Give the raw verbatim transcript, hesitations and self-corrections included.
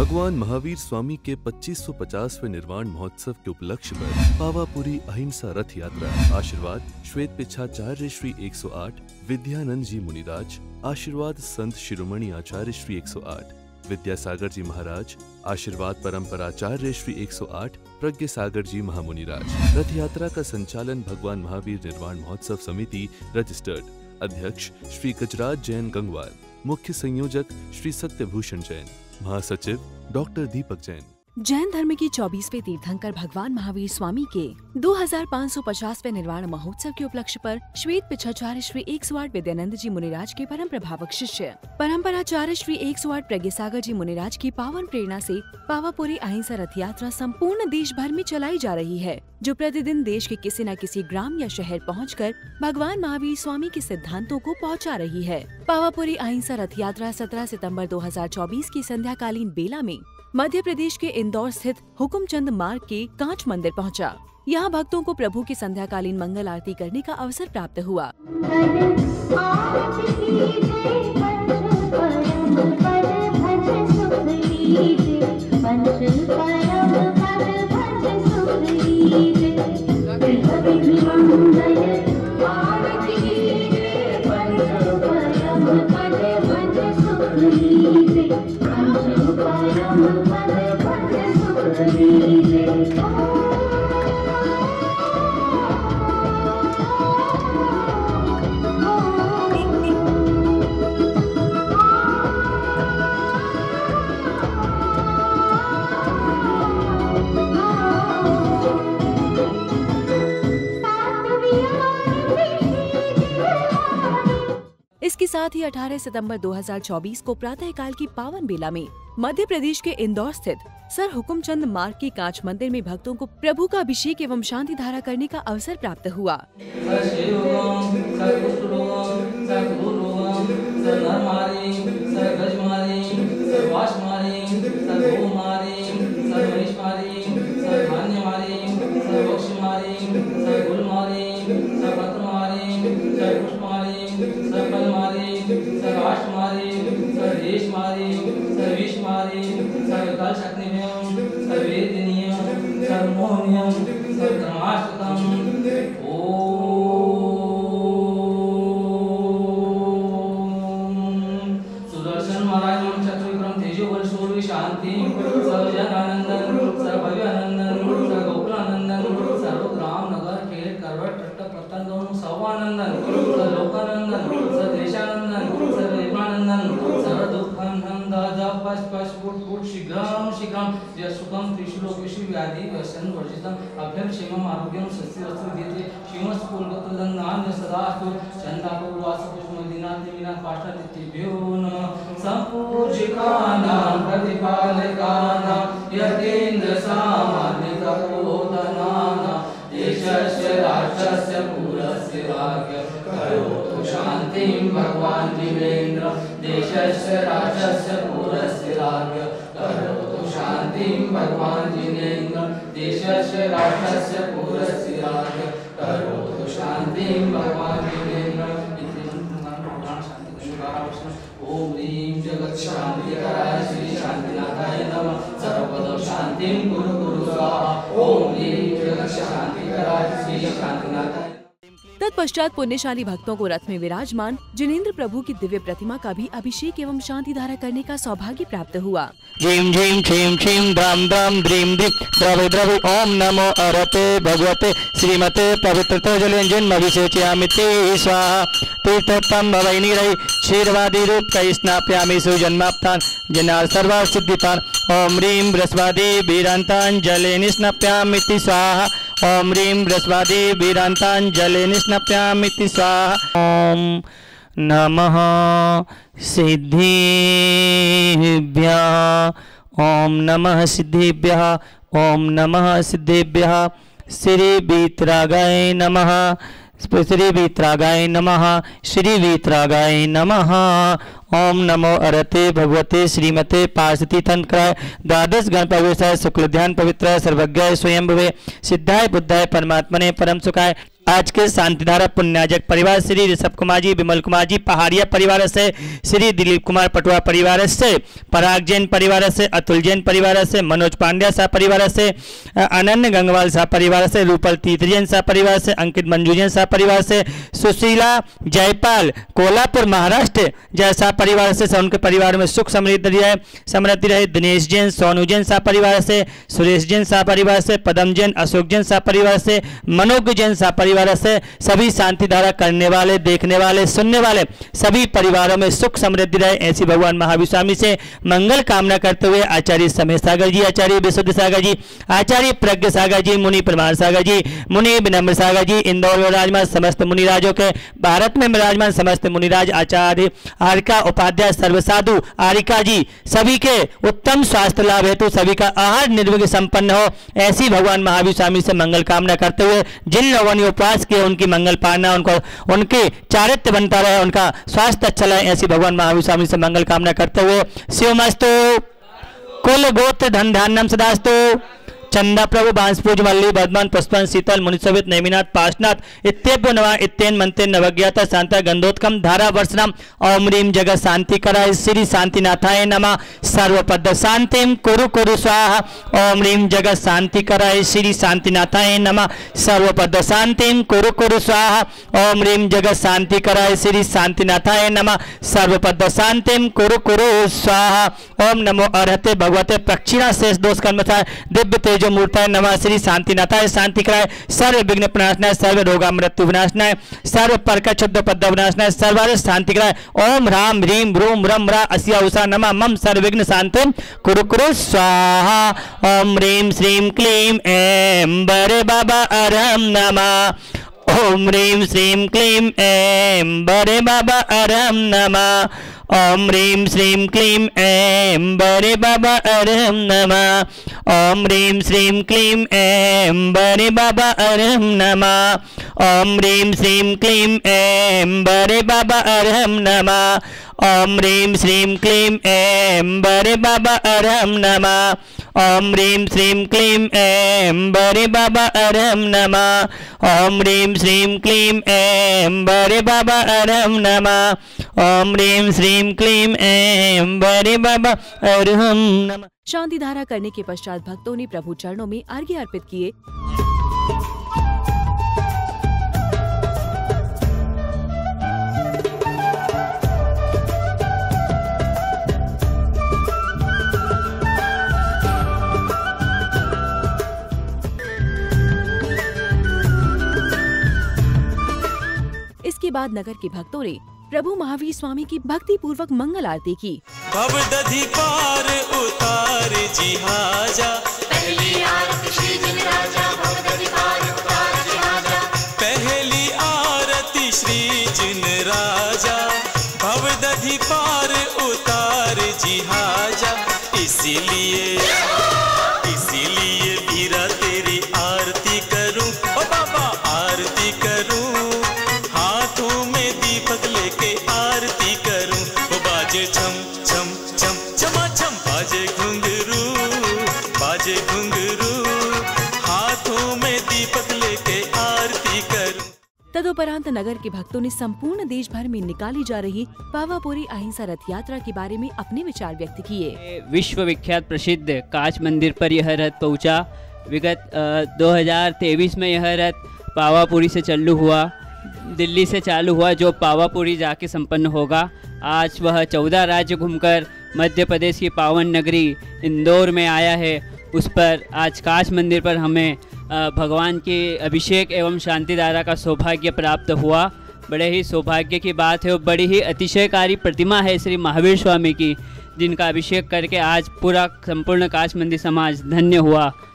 भगवान महावीर स्वामी के पच्चीस सौ पचासवें निर्वाण महोत्सव के उपलक्ष्य पर पावापुरी अहिंसा रथ यात्रा। आशीर्वाद श्वेत पिछाचार्य श्री एक सौ आठ, विद्यानंद जी मुनिराज। आशीर्वाद संत शिरोमणि आचार्य श्री एक सौ आठ, विद्यासागर जी महाराज। आशीर्वाद परंपराचार्य श्री एक सौ आठ, प्रज्ञ सागर जी महामुनिराज। रथ यात्रा का संचालन भगवान महावीर निर्वाण महोत्सव समिति रजिस्टर्ड। अध्यक्ष श्री गजराज जैन गंगवार। मुख्य संयोजक श्री सत्यभूषण जैन। महासचिव डॉक्टर दीपक जैन। जैन धर्म की चौबीसवें तीर्थंकर भगवान महावीर स्वामी के दो हजार पाँच सौ पचासवें निर्वाण महोत्सव के उपलक्ष्य पर श्वेत पिछाचार्य श्री एक सौ आठ विद्यानंद जी मुनिराज के परम प्रभावक शिष्य परंपराचार्य श्री एक सौ आठ प्रज्ञ सागर जी मुनिराज की पावन प्रेरणा से पावापुरी अहिंसा रथ यात्रा संपूर्ण देश भर में चलाई जा रही है, जो प्रतिदिन देश के किसी न किसी ग्राम या शहर पहुंचकर भगवान महावीर स्वामी के सिद्धांतों को पहुंचा रही है। पावापुरी अहिंसा रथ यात्रा सत्रह सितंबर दो हजार चौबीस की संध्याकालीन बेला में मध्य प्रदेश के इंदौर स्थित हुकुमचंद मार्ग के कांच मंदिर पहुंचा। यहां भक्तों को प्रभु की संध्याकालीन मंगल आरती करने का अवसर प्राप्त हुआ। इसके साथ ही अठारह सितंबर दो हजार चौबीस को प्रातःकाल की पावन बेला में मध्य प्रदेश के इंदौर स्थित सर हुकुमचंद मार्ग के कांच मंदिर में भक्तों को प्रभु का अभिषेक एवं शांति धारा करने का अवसर प्राप्त हुआ। सुदर्शन महाराज चतुर विक्रम तेजो बल शौर्य शांति सर्वजन आनंदन सर्वभव्य आनंदन सर्वगोकुल आनंदन सर्वग्राम नगर खेल करवट ट्रट्ट प्रतंगम सर्वानंदन सर्वलोकानंदन सर्वदेशानंदन सर्वदेवानंदन सर्वदुःखानंदन दादा पश पश फुट फुट शीघ्रम शीघ्रम यशुकम त्रिशूलोक विषु व्याधि व्यसन वर्जितम अभ्यम क्षेमम आरोग्यम स्वस्ति वस्तु देते शिवस कुलगत दंडान सदास्तु चंदापुर वास पुष्पमदीना दिना पाष्टा तिथ्यभ्यो नमः संपूजिकानां प्रतिपालकानां यतीन्द्र सामान्य तपोधनानां देशस्य राष्ट्रस्य पुरस्य राज्ञ करोतु शान्तिं भगवान् दिवेन्द्र देशस्य राष्ट्रस्य पुरस्य राज्ञ करोतु शान्तिं भगवान् जिनेन्द्र देशस्य राष्ट्रस्य पुरस्य राज्ञ करोतु शान्तिं भगवान् जिनेन्द्र। ओम ह्रीं जगत शांतिकराय श्री शांतिनाथाय नमः सर्वपद शांतिं कुरु कुरु स्वाहा। ओम ह्रीं जगत शांतिकराय श्री शांतिनाथाय। तत्पश्चात पुण्यशाली भक्तों को रथ में विराजमान जिनेन्द्र प्रभु की दिव्य प्रतिमा का भी अभिषेक एवं शांति धारा करने का सौभाग्य प्राप्त हुआ। झीम झीम छीम छीम द्राम द्राम द्रीम द्रीम द्रवि द्रवि ओम नमो अरते भगवते श्रीमते पवित्रतो जलेंजन अभिषेचयामि स्वाहा। तीर्थोत्तम भवैनीरहि क्षीरवादी रूप कई स्नाप्यामि सुजन्माप्तान जनार सर्वा सिद्धितान। ओम ह्रीं बृहस्पति वीरांतान जले निस्नाप्यामि स्वाहा। ओम ह्रीं बृहस्पति वीरांतान जले निस्नाप्यामि स्वाहा। ओम नमः सिद्धिभ्यः ओम नमः सिद्धिभ्यः ओम नमः सिद्धिभ्यः। श्री वीतरागाय नमः श्री वीतरागाय नमः श्री वीतरागाय नमः। ओम नमो अरते भगवते श्रीमते पार्षती तंत्राय द्वादश गण प्रवेशाय शुक्ल ध्यान पवित्र सर्वज्ञाय स्वयंभुवे सिद्धाय बुद्धाय परमात्मने परम सुखाय आज के शांतिधारा पुण्याजक परिवार श्री ऋषभ कुमार जी, विमल कुमार जी पहाड़िया परिवार से, श्री दिलीप कुमार पटुआ परिवार से, पराग जैन परिवार से, अतुल जैन परिवार से, मनोज पांड्या शाह परिवार से, अनन्य गंगवाल शाह परिवार से, रूपल तीर्थ जैन शाह परिवार से, अंकित मंजू जैन शाह परिवार से, सुशीला जयपाल कोल्हापुर महाराष्ट्र जैसा परिवार से, उनके परिवार में सुख समृद्धि रहे समृद्धि रहे। दिनेश जैन, सोनू जैन शाह परिवार से, सुरेश जैन शाह परिवार से, पदम जैन, अशोक जैन शाह परिवार से, मनोज जैन शाह परिवार से, सभी शांति धारा करने वाले, देखने वाले, सुनने वाले सभी परिवारों में सुख समृद्धि रहे, ऐसी भगवान महावीर स्वामी से मंगल कामना करते हुए आचार्य समेत सागर जी, आचार्य विशुद्ध सागर जी, आचार्य प्रज्ञ सागर जी, मुनि प्रमाण सागर जी, मुनि विनम्र सागर जी, इंदौर में विराजमान समस्त मुनिराजों के, भारत में विराजमान समस्त मुनिराज, आचार्य आरिका उपाध्याय, सर्वसाधु आरिका जी, सभी के उत्तम स्वास्थ्य लाभ हेतु सभी का आहार निर्विघ्न संपन्न हो, ऐसी भगवान महावीर स्वामी से मंगल कामना करते हुए जिन लोगों ने उपवास किए उनकी मंगल पाना, उनको उनके चारित्र्य बनता रहे, उनका स्वास्थ्य अच्छा रहे, ऐसी भगवान महावीर स्वामी से मंगल कामना करते हुए शिवमस्तु कुल गोत्र धन धान्यम सदास्तु चंदा प्रभु बांसपूज मल्ली बदमान पुष्पन शीतल मुनिसोवित नेमिनाथ पाशनाथ इत्येभ्यो नमः इत्येन मंत्रे नवज्ञाता शांता गंधोत्कम धारा वर्षनम ओम ह्रीम जगत शांति कराय श्री शांतिनाथाय नमः सर्वपद शांतिम कुरु कुरु स्वाहा ओम ह्रीम जगत शांति कराय श्री शांतिनाथाय नमः सर्वपद शांतिम कुरु कुरु स्वाहा ओम ह्रीम जगत शांति कराय श्री शांतिनाथाय नमः सर्वपद शांतिम कुरु कुरु स्वाहा ओम नमो अर्हते भगवते प्रक्षिणा शेष दोष कर्मचाय दिव्य जो मूर्ताय नमः श्री शांतिनाथाय शांति कराय सर्व विघ्न प्रणाशनाय सर्व रोगा मृत्यु विनाशनाय सर्व परक शुद्ध पद विनाशनाय सर्वार शांति कराय ओम राम ह्रीम रूम रम रा अस्या उषा नमः मम सर्व विघ्न शांति कुरु कुरु स्वाहा ओम ह्रीम श्रीम क्लीम ऐं बरे बाबा अरहम नमः ओम ह्रीम श्रीम क्लीम ऐं बरे बाबा अरहम नमः ओम ह्रीम श्रीम क्लीम ऐं बरे बाबा अरहम नमः ओम ह्रीम श्रीम क्लीम ऐं बरे बाबा अरहम नमः ओम ह्रीम श्रीम क्लीम ऐं बरे बाबा अरहम नमः ओम ह्रीम श्रीम क्लीम ऐं बरे बाबा अरहम नमः ओम ह्रीम श्रीम क्लीम ऐं बरे बाबा अरहम नमः ओम ह्रीम श्रीम क्लीम ऐं बरे बाबा अरहम नमः ओम ह्रीम श्रीम क्लीम ऐं बरे बाबा अरहम नमः। शांति धारा करने के पश्चात भक्तों ने प्रभु चरणों में अर्घ्य अर्पित किए। इसके बाद नगर के भक्तों ने प्रभु महावीर स्वामी की भक्ति पूर्वक मंगल आरती की। भवदधि पार उतार जी हाजा, पहली आरती श्री जिनराजा, भवदधि पार उतार जी हाजा, पहली आरती श्री जिनराजा, भवदधि पार उतार जी हाजा। इसीलिए इसीलिए वीरा तेरी आरती करूं, ओ बाबा आरती करूं, हाथों में दीपक लेके आरती करूं, वो बाजे छम छम छम छमा छम, बाजे घुंघरू बाजे घुंघरू, हाथों में दीपक लेके आरती करूं। तदुपरांत नगर के भक्तों ने संपूर्ण देश भर में निकाली जा रही पावापुरी अहिंसा रथ यात्रा के बारे में अपने विचार व्यक्त किए। विश्व विख्यात प्रसिद्ध काच मंदिर पर यह रथ पहुंचा। विगत दो हज़ार तेईस में यह रथ पावापुरी से चालू हुआ, दिल्ली से चालू हुआ, जो पावापुरी जाके संपन्न होगा। आज वह चौदह राज्य घूमकर मध्य प्रदेश की पावन नगरी इंदौर में आया है। उस पर आज काच मंदिर पर हमें भगवान के अभिषेक एवं शांति धारा का सौभाग्य प्राप्त हुआ। बड़े ही सौभाग्य की बात है और बड़ी ही अतिशयकारी प्रतिमा है श्री महावीर स्वामी की, जिनका अभिषेक करके आज पूरा संपूर्ण काच मंदिर समाज धन्य हुआ।